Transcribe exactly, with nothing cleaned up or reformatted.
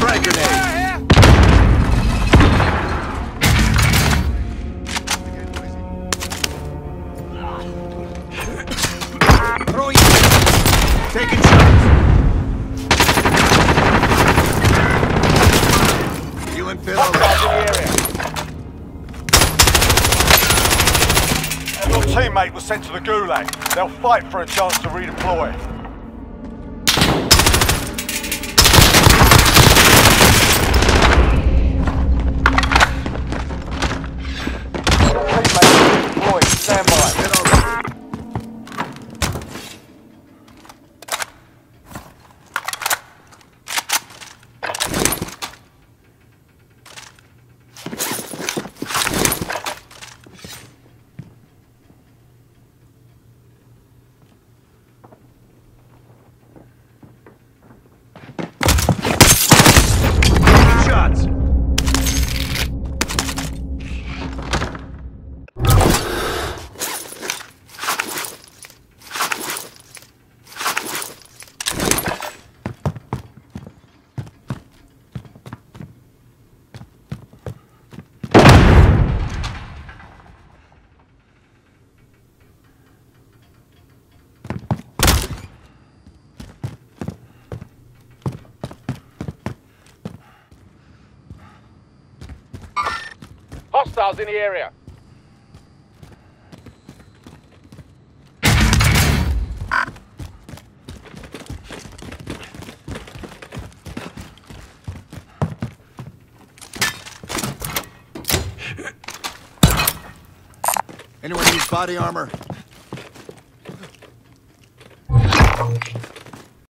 Frag grenade. Throwing. Taking shots. Healing pit already. Your teammate was sent to the Gulag. They'll fight for a chance to redeploy. Stand by. Shots. Hostiles in the area. Anyone needs body armor?